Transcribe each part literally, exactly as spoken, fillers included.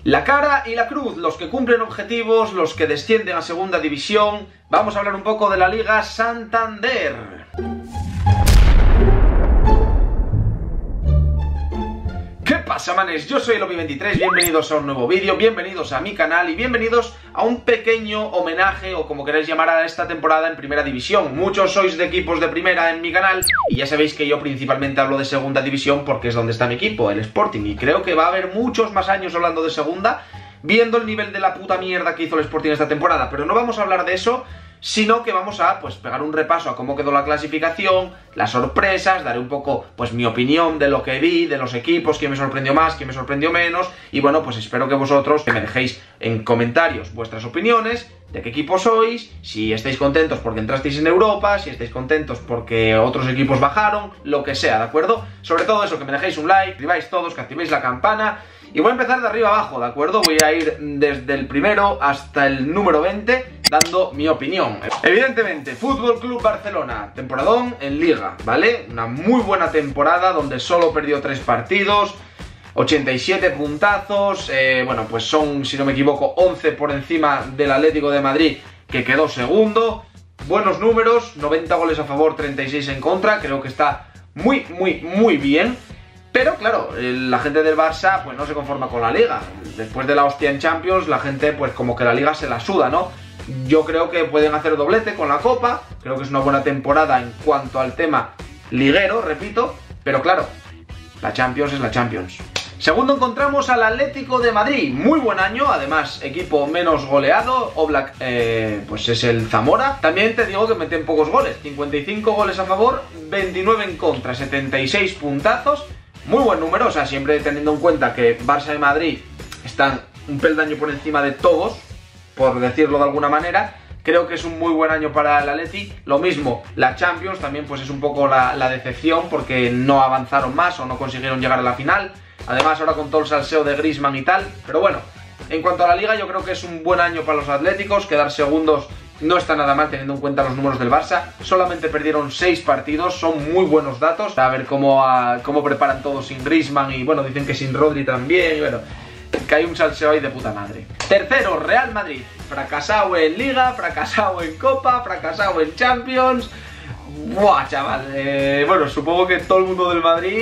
La cara y la cruz, los que cumplen objetivos, los que descienden a segunda división. Vamos a hablar un poco de la Liga Santander. ¿Qué pasa, manes? Yo soy el Obi veintitrés, bienvenidos a un nuevo vídeo, bienvenidos a mi canal y bienvenidos a un pequeño homenaje, o como queráis llamar, a esta temporada en primera división. Muchos sois de equipos de primera en mi canal y ya sabéis que yo principalmente hablo de segunda división porque es donde está mi equipo, el Sporting, y creo que va a haber muchos más años hablando de segunda, viendo el nivel de la puta mierda que hizo el Sporting esta temporada. Pero no vamos a hablar de eso, sino que vamos a pues pegar un repaso a cómo quedó la clasificación, las sorpresas, daré un poco pues mi opinión de lo que vi, de los equipos, quién me sorprendió más, quién me sorprendió menos, y bueno, pues espero que vosotros que me dejéis en comentarios vuestras opiniones, de qué equipo sois, si estáis contentos porque entrasteis en Europa, si estáis contentos porque otros equipos bajaron, lo que sea, ¿de acuerdo? Sobre todo eso, que me dejéis un like, escribáis todos, que activéis la campana. Y voy a empezar de arriba abajo, ¿de acuerdo? Voy a ir desde el primero hasta el número veinte, dando mi opinión. Evidentemente, Fútbol Club Barcelona, temporadón en Liga, ¿vale? Una muy buena temporada donde solo perdió tres partidos, ochenta y siete puntazos, eh, bueno, pues son, si no me equivoco, once por encima del Atlético de Madrid, que quedó segundo. Buenos números, noventa goles a favor, treinta y seis en contra, creo que está muy, muy, muy bien. Pero claro, la gente del Barça pues no se conforma con la Liga. Después de la hostia en Champions, la gente pues como que la Liga se la suda, ¿no? Yo creo que pueden hacer doblete con la Copa. Creo que es una buena temporada en cuanto al tema liguero, repito. Pero claro, la Champions es la Champions. Segundo encontramos al Atlético de Madrid. Muy buen año, además equipo menos goleado. Oblak eh, pues es el Zamora. También te digo que meten pocos goles, cincuenta y cinco goles a favor, veintinueve en contra, setenta y seis puntazos. Muy buen número, o sea, siempre teniendo en cuenta que Barça y Madrid están un peldaño por encima de todos, por decirlo de alguna manera. Creo que es un muy buen año para el Atleti. Lo mismo, la Champions también pues es un poco la, la decepción porque no avanzaron más o no consiguieron llegar a la final. Además ahora con todo el salseo de Griezmann y tal. Pero bueno, en cuanto a la Liga yo creo que es un buen año para los atléticos. Quedar segundos no está nada mal teniendo en cuenta los números del Barça. Solamente perdieron seis partidos, son muy buenos datos. A ver cómo, a, cómo preparan todo sin Griezmann y bueno, dicen que sin Rodri también. Y bueno, que hay un salseo ahí de puta madre. Tercero, Real Madrid. Fracasado en Liga, fracasado en Copa, fracasado en Champions. Buah, chaval. Eh, bueno, supongo que todo el mundo del Madrid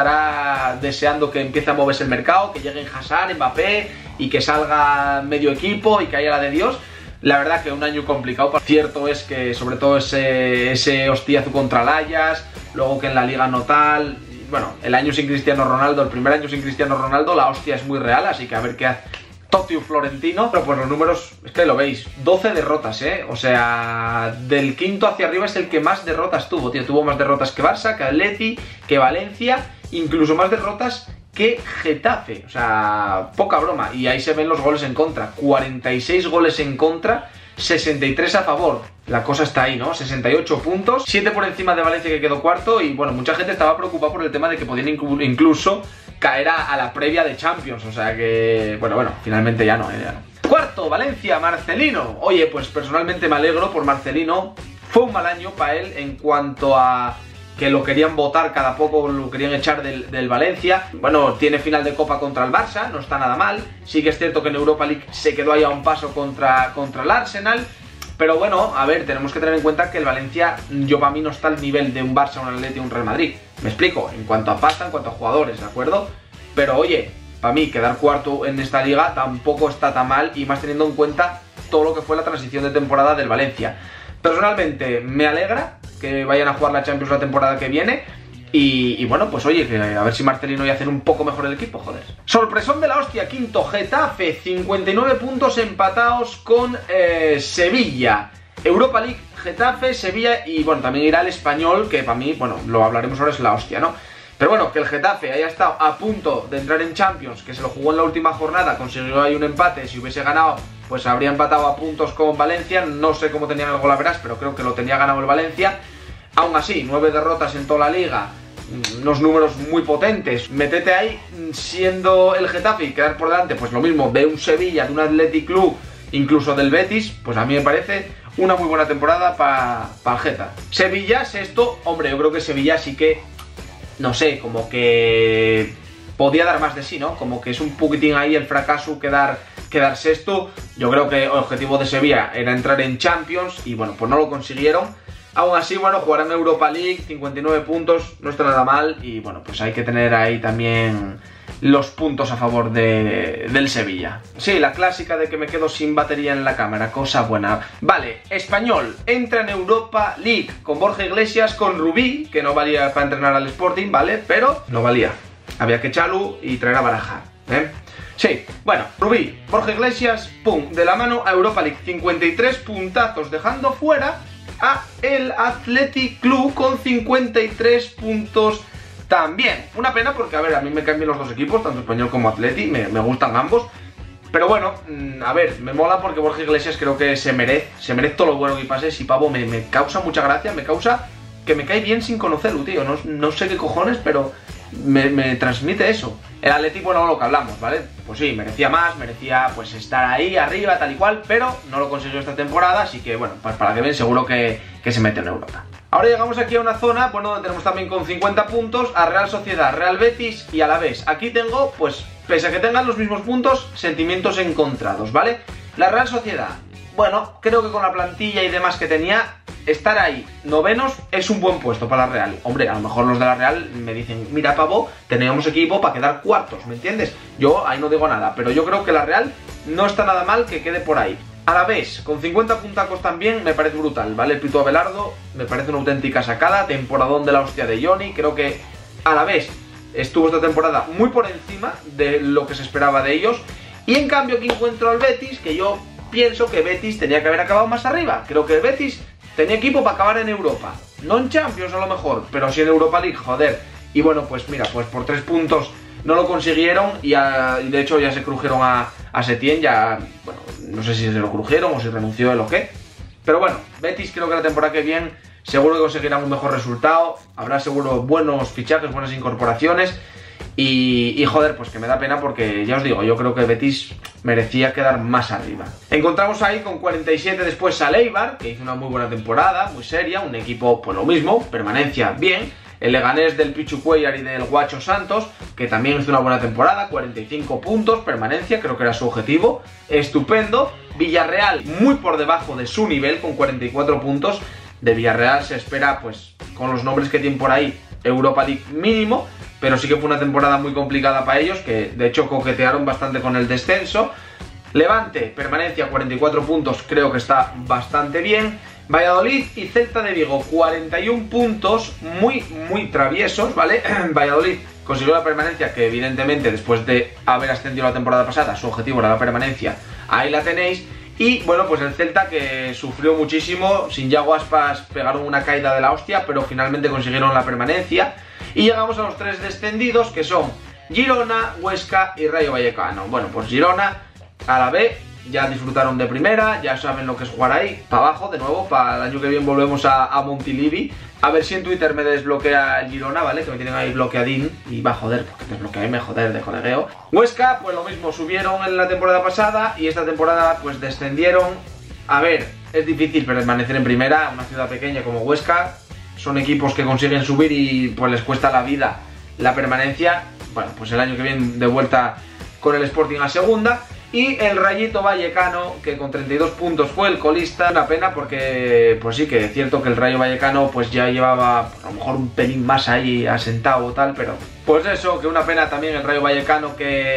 estará deseando que empiece a moverse el mercado, que lleguen Hazard, Mbappé y que salga medio equipo y que haya la de Dios. La verdad que un año complicado. Cierto es que sobre todo ese, ese hostiazo contra el Ajax, luego que en la Liga no tal. Bueno, el año sin Cristiano Ronaldo, el primer año sin Cristiano Ronaldo, la hostia es muy real, así que a ver qué hace Totti Florentino. Pero pues los números, es que lo veis, doce derrotas, ¿eh? O sea, del quinto hacia arriba es el que más derrotas tuvo, tío. Tuvo más derrotas que Barça, que Atleti, que Valencia, incluso más derrotas que Getafe, o sea, poca broma. Y ahí se ven los goles en contra, cuarenta y seis goles en contra, sesenta y tres a favor. La cosa está ahí, ¿no? sesenta y ocho puntos, siete por encima de Valencia, que quedó cuarto. Y bueno, mucha gente estaba preocupada por el tema de que podían incluso caer a, a la previa de Champions. O sea que, bueno, bueno, finalmente ya no, ¿eh? Ya no. Cuarto, Valencia, Marcelino. Oye, pues personalmente me alegro por Marcelino. Fue un mal año para él en cuanto a que lo querían votar cada poco, lo querían echar del, del Valencia. Bueno, tiene final de Copa contra el Barça, no está nada mal. Sí que es cierto que en Europa League se quedó ahí a un paso contra, contra el Arsenal. Pero bueno, a ver, tenemos que tener en cuenta que el Valencia, yo para mí no está al nivel de un Barça, un Atleti, un Real Madrid. Me explico, en cuanto a pasta, en cuanto a jugadores, ¿de acuerdo? Pero oye, para mí quedar cuarto en esta liga tampoco está tan mal, y más teniendo en cuenta todo lo que fue la transición de temporada del Valencia. Personalmente me alegra que vayan a jugar la Champions la temporada que viene. Y, y bueno, pues oye, que a ver si Marcelino y hacen un poco mejor el equipo, joder. Sorpresón de la hostia, quinto, Getafe, cincuenta y nueve puntos empatados con eh, Sevilla. Europa League, Getafe, Sevilla y bueno, también irá el Español, que para mí, bueno, lo hablaremos ahora, es la hostia, ¿no? Pero bueno, que el Getafe haya estado a punto de entrar en Champions, que se lo jugó en la última jornada, consiguió ahí un empate. Si hubiese ganado, pues habría empatado a puntos con Valencia. No sé cómo tenían el golaveras, pero creo que lo tenía ganado el Valencia. Aún así, nueve derrotas en toda la liga, unos números muy potentes. Métete ahí siendo el Getafe y quedar por delante, pues lo mismo de un Sevilla, de un Athletic Club, incluso del Betis. Pues a mí me parece una muy buena temporada para pa el Geta. Sevilla, sexto, hombre, yo creo que Sevilla sí que, no sé, como que podía dar más de sí, ¿no? Como que es un poquitín ahí el fracaso quedar, quedar sexto. Yo creo que el objetivo de Sevilla era entrar en Champions y bueno, pues no lo consiguieron. Aún así, bueno, jugarán Europa League, cincuenta y nueve puntos, no está nada mal. Y bueno, pues hay que tener ahí también los puntos a favor de, del Sevilla. Sí, la clásica de que me quedo sin batería en la cámara, cosa buena. Vale, Español entra en Europa League con Borja Iglesias, con Rubí, que no valía para entrenar al Sporting, ¿vale? Pero no valía, había que echarlo y traer a Baraja, ¿eh? Sí, bueno, Rubí, Borja Iglesias, pum, de la mano a Europa League, cincuenta y tres puntazos, dejando fuera a el Athletic Club con cincuenta y tres puntos también. Una pena porque, a ver, a mí me caen bien los dos equipos, tanto Español como Atleti, me, me gustan ambos. Pero bueno, a ver, me mola porque Borja Iglesias creo que se merece, se merece todo lo bueno que pase. Si Pavo me, me causa mucha gracia, me causa que me cae bien sin conocerlo, tío. No, no sé qué cojones, pero me, me transmite eso. El Atleti, bueno, lo que hablamos, ¿vale? Pues sí, merecía más, merecía pues estar ahí arriba, tal y cual, pero no lo consiguió esta temporada, así que bueno, pues para que vean, seguro que, que se mete en Europa. Ahora llegamos aquí a una zona, bueno, donde tenemos también con cincuenta puntos a Real Sociedad, Real Betis y Alavés. Aquí tengo, pues, pese a que tengan los mismos puntos, sentimientos encontrados, ¿vale? La Real Sociedad, bueno, creo que con la plantilla y demás que tenía, estar ahí, novenos, es un buen puesto para la Real. Hombre, a lo mejor los de la Real me dicen, mira, Pavo, teníamos equipo para quedar cuartos, ¿me entiendes? Yo ahí no digo nada, pero yo creo que la Real no está nada mal que quede por ahí. A la vez, con cincuenta puntacos también, me parece brutal, ¿vale? El Pito Abelardo me parece una auténtica sacada, temporadón de la hostia de Johnny. Creo que a la vez estuvo esta temporada muy por encima de lo que se esperaba de ellos. Y en cambio aquí encuentro al Betis, que yo pienso que Betis tenía que haber acabado más arriba. Creo que el Betis tenía equipo para acabar en Europa, no en Champions a lo mejor, pero sí en Europa League, joder. Y bueno, pues mira, pues por tres puntos no lo consiguieron y, a, y de hecho ya se crujeron a, a Setién, ya, bueno, no sé si se lo crujeron o si renunció él o qué. Pero bueno, Betis creo que la temporada que viene seguro que conseguirán un mejor resultado, habrá seguro buenos fichajes, buenas incorporaciones. Y, y joder, pues que me da pena porque ya os digo, yo creo que Betis merecía quedar más arriba. Encontramos ahí con cuarenta y siete después a Eibar, que hizo una muy buena temporada, muy seria, un equipo pues lo mismo, permanencia bien. El Leganés del Pichu Cuellar y del Guacho Santos, que también hizo una buena temporada, cuarenta y cinco puntos, permanencia, creo que era su objetivo, estupendo. Villarreal muy por debajo de su nivel con cuarenta y cuatro puntos. De Villarreal se espera, pues con los nombres que tienen por ahí, Europa League mínimo, pero sí que fue una temporada muy complicada para ellos, que de hecho coquetearon bastante con el descenso. Levante, permanencia, cuarenta y cuatro puntos, creo que está bastante bien. Valladolid y Celta de Vigo, cuarenta y uno puntos, muy, muy traviesos, ¿vale? Valladolid consiguió la permanencia, que evidentemente después de haber ascendido la temporada pasada, su objetivo era la permanencia, ahí la tenéis. Y bueno, pues el Celta, que sufrió muchísimo, sin Yago Aspas pegaron una caída de la hostia, pero finalmente consiguieron la permanencia. Y llegamos a los tres descendidos, que son Girona, Huesca y Rayo Vallecano. Bueno, pues Girona, a la B, ya disfrutaron de primera, ya saben lo que es jugar ahí, para abajo, de nuevo, para el año que viene volvemos a, a Montilivi. A ver si en Twitter me desbloquea el Girona, ¿vale? Que me tienen ahí bloqueadín y va a joder, porque desbloquearme, joder, de colegueo. Huesca, pues lo mismo, subieron en la temporada pasada y esta temporada pues descendieron. A ver, es difícil permanecer en primera, una ciudad pequeña como Huesca. Son equipos que consiguen subir y pues les cuesta la vida la permanencia. Bueno, pues el año que viene de vuelta con el Sporting a segunda. Y el Rayito Vallecano, que con treinta y dos puntos fue el colista. Una pena porque, pues sí, que es cierto que el Rayo Vallecano pues ya llevaba a lo mejor un pelín más ahí asentado o tal, pero pues eso, que una pena también el Rayo Vallecano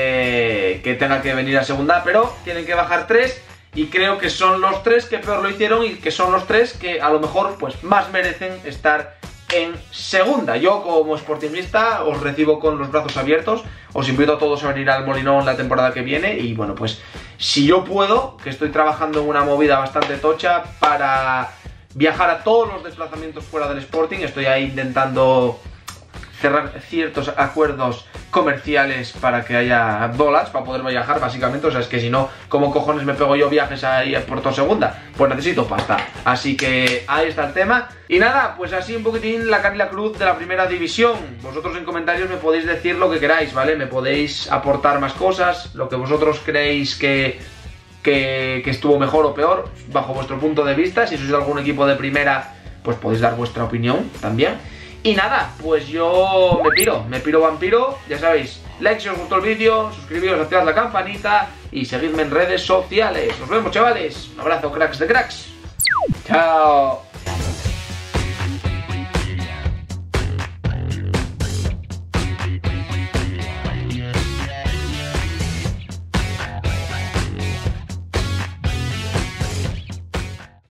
que, que tenga que venir a segunda, pero tienen que bajar tres. Y creo que son los tres que peor lo hicieron y que son los tres que a lo mejor pues más merecen estar en segunda. Yo como sportingista os recibo con los brazos abiertos, os invito a todos a venir al Molinón la temporada que viene y bueno, pues si yo puedo, que estoy trabajando en una movida bastante tocha para viajar a todos los desplazamientos fuera del Sporting, estoy ahí intentando cerrar ciertos acuerdos comerciales para que haya dólares para poder viajar, básicamente. O sea, es que si no, ¿cómo cojones me pego yo viajes ahí por toda segunda? Pues necesito pasta. Así que ahí está el tema. Y nada, pues así un poquitín la cara y la cruz de la primera división. Vosotros en comentarios me podéis decir lo que queráis, ¿vale? Me podéis aportar más cosas, lo que vosotros creéis que, que, que estuvo mejor o peor, bajo vuestro punto de vista. Si sois de algún equipo de primera, pues podéis dar vuestra opinión también. Y nada, pues yo me piro, me piro vampiro, ya sabéis, like si os gustó el vídeo, suscribiros, activad la campanita y seguidme en redes sociales. Nos vemos, chavales, un abrazo, cracks de cracks. Chao.